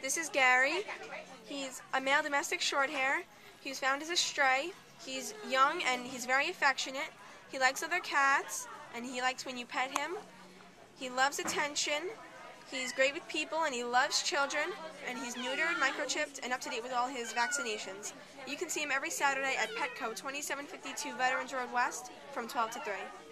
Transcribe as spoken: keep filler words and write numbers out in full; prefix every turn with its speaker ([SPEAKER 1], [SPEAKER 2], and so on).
[SPEAKER 1] This is Gary. He's a male domestic shorthair. He was found as a stray. He's young and he's very affectionate. He likes other cats and he likes when you pet him. He loves attention. He's great with people and he loves children, and he's neutered, microchipped, and up to date with all his vaccinations. You can see him every Saturday at Petco, twenty-seven fifty-two Veterans Road West from twelve to three.